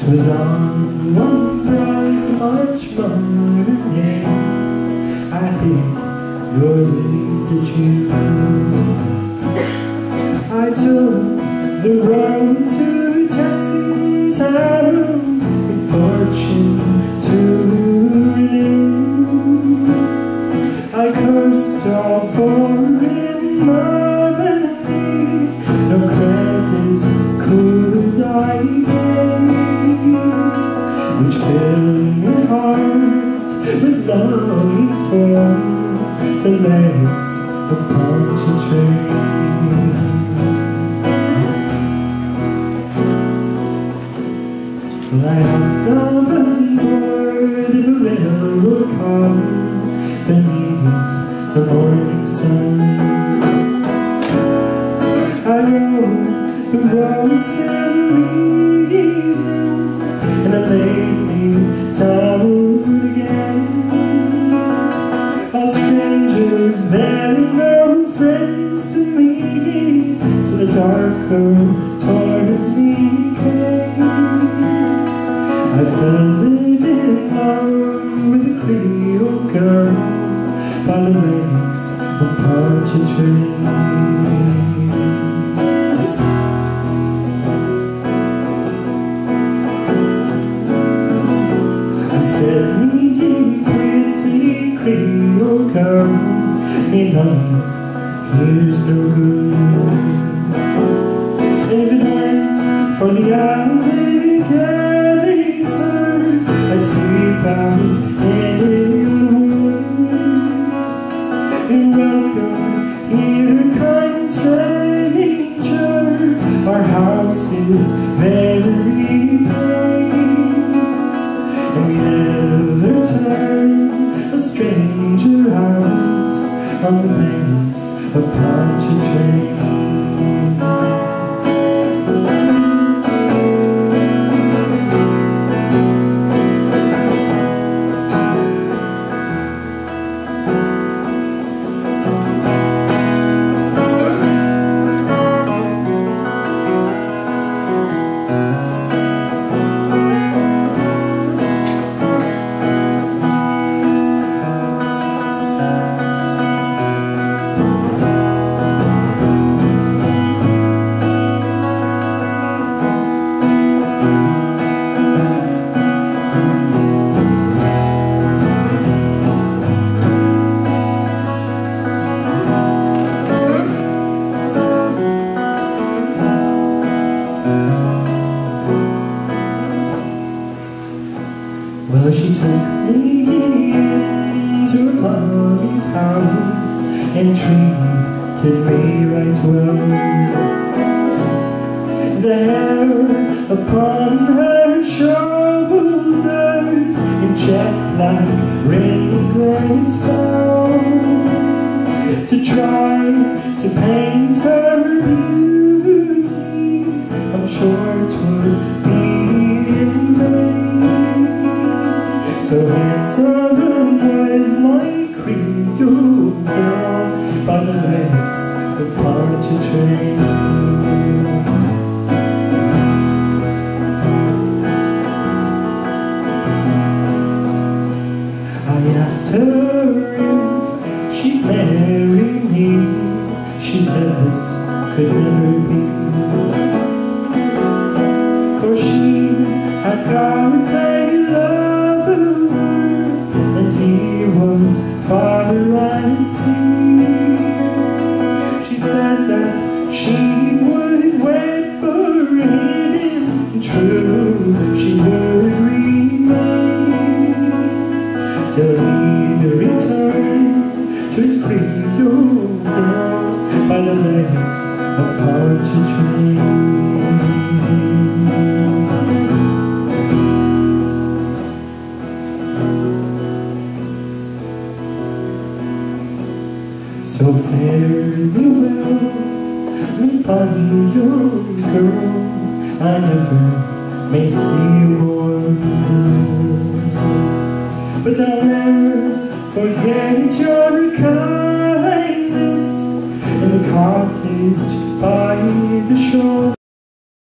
'Twas on one bright March morning, yeah, I picked your little June. I took the road to Jacksontown with fortune to renew. I cursed all foreign money, no credit could I gain, which filled my heart with longing for the legs of Pontchartrain. Well, I hopped on board of a railroad car beneath the morning sun. I rode the roads till evening, and I laid me down again. All strangers there, no friends to me, till the darker towards me came. I fell in love with a Creole girl by the lakes of Pontchartrain. I said, me pretty Creole girl, me honey, here's no good. If it weren't for the alligators, I'd sleep out in the wood. And welcome here, kind stranger, our house is very plain, and we never turn a stranger out on the banks of Pontchartrain. Well, she took me into her mommy's house and treated me right well. There, upon her shoulders, in jet black ringlets fell, to try to paint her beauty, I'm sure 'twould be in vain. So handsome was my Creole girl by the lakes of Pontchartrain. I asked her if she'd marry me. She said this could never be, for she had got a lover, and he was far at sea. She said that she would wait for him, and true she would remain, till he'd return to his Creole girl by the lakes of Pontchartrain. So fare thee well, me bonny young girl, I never may see you more, but I'll never forget your